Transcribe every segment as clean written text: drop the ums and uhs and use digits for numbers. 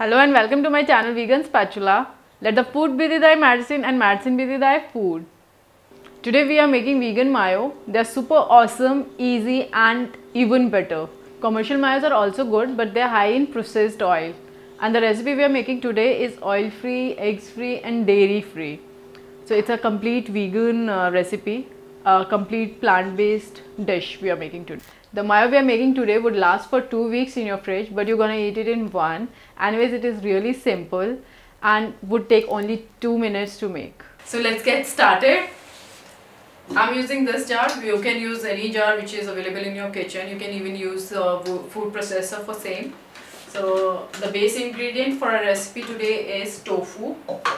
Hello and welcome to my channel Vegan Spatula. Let the food be thy medicine and medicine be thy food. Today we are making vegan mayo. They are super awesome, easy and even better. Commercial mayos are also good, but they are high in processed oil. And the recipe we are making today is oil free, eggs free and dairy free. So it's a complete vegan recipe, a complete plant-based dish we are making today. The mayo we are making today would last for 2 weeks in your fridge, but you're gonna eat it in one. Anyways, it is really simple and would take only 2 minutes to make. So let's get started. I'm using this jar. You can use any jar which is available in your kitchen. You can even use food processor for same. So the base ingredient for our recipe today is tofu.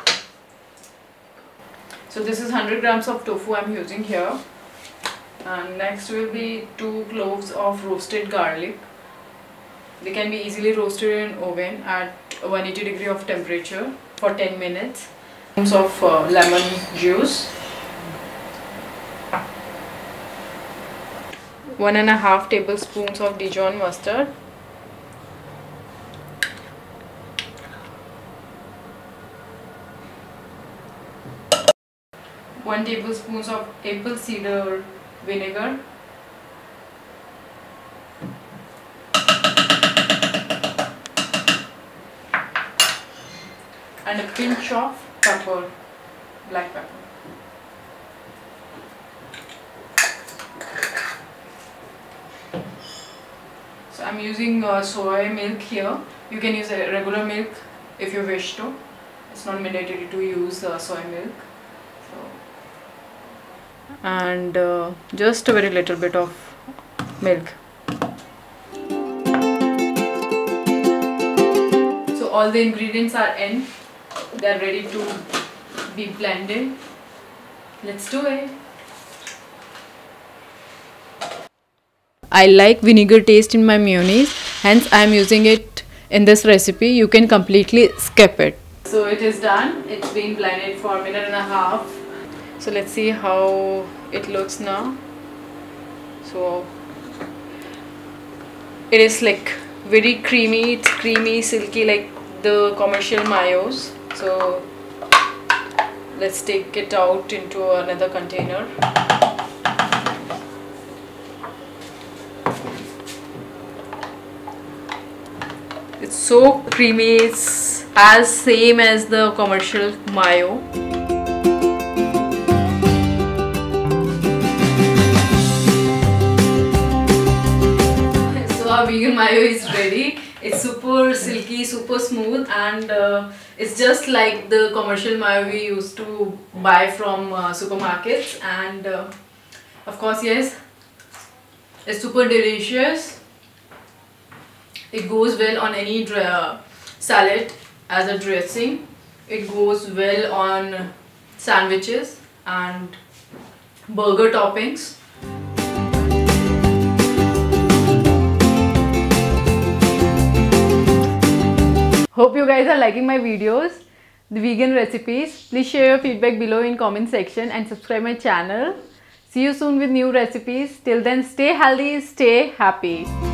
So this is 100 grams of tofu I'm using here. And next will be 2 cloves of roasted garlic. They can be easily roasted in oven at 180 degree of temperature for 10 minutes. Of lemon juice. 1.5 tablespoons of Dijon mustard. 1 tablespoon of apple cider vinegar. And a pinch of pepper, black pepper. So I'm using soy milk here. You can use a regular milk if you wish to. It's not mandatory to use soy milk. And just a very little bit of milk. So all the ingredients are in. They are ready to be blended. Let's do it. I like vinegar taste in my mayonnaise, hence I am using it in this recipe. You can completely skip it. So it is done. It's been blended for 1.5 minutes. So let's see how it looks now. So it is like very creamy. It's creamy, silky like the commercial mayos. So let's take it out into another container. It's so creamy. It's as same as the commercial mayo. Our vegan mayo is ready. It's super silky, super smooth, and it's just like the commercial mayo we used to buy from supermarkets. And of course, yes, it's super delicious. It goes well on any salad as a dressing. It goes well on sandwiches and burger toppings. Hope you guys are liking my videos, the vegan recipes. Please share your feedback below in comment section and subscribe my channel. See you soon with new recipes. Till then, stay healthy, stay happy.